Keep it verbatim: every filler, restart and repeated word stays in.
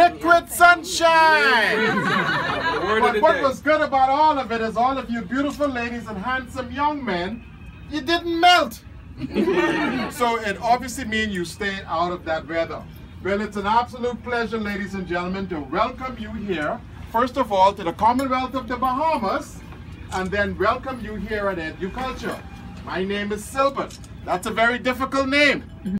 Liquid sunshine! Word But of the what day. was good about all of it is all of you beautiful ladies and handsome young men, you didn't melt. So it obviously means you stayed out of that weather. Well, it's an absolute pleasure, ladies and gentlemen, to welcome you here, first of all, to the Commonwealth of the Bahamas, and then welcome you here at EduCulture. My name is Silbert. That's a very difficult name.